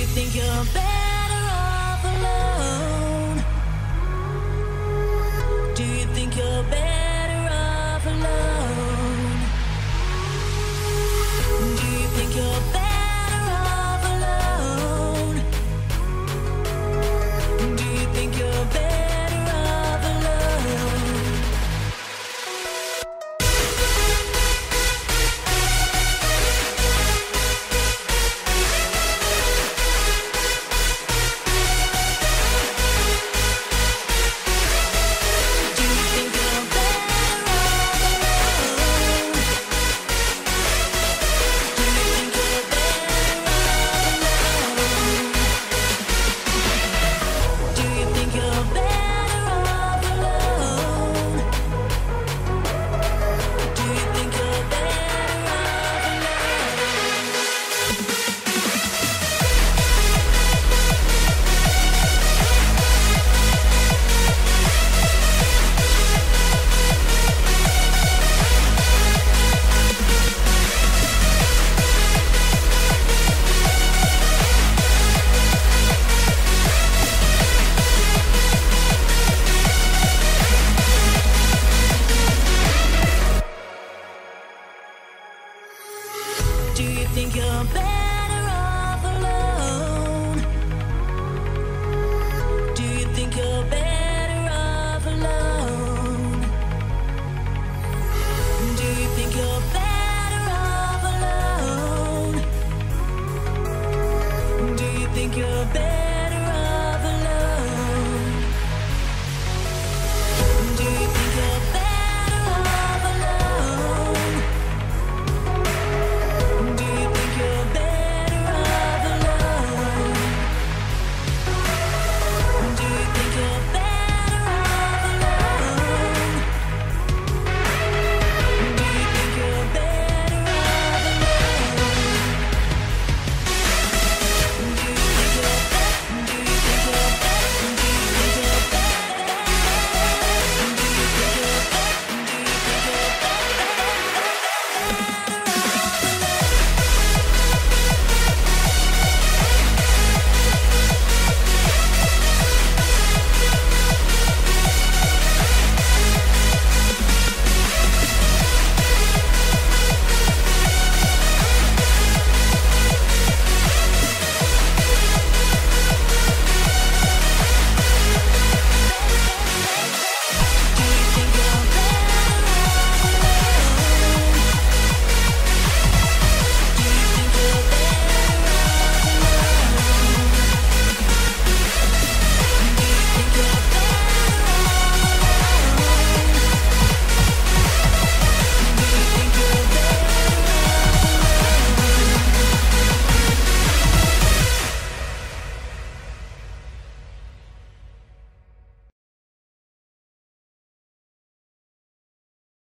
think you're better off alone? Do you think you're better off alone? Do you think you're better off alone? Do you think you're better off alone? Do you think you're better off alone? Do you think you're better off alone? Do you think you're better off alone? Do you think you're better off alone? Do you think you're better?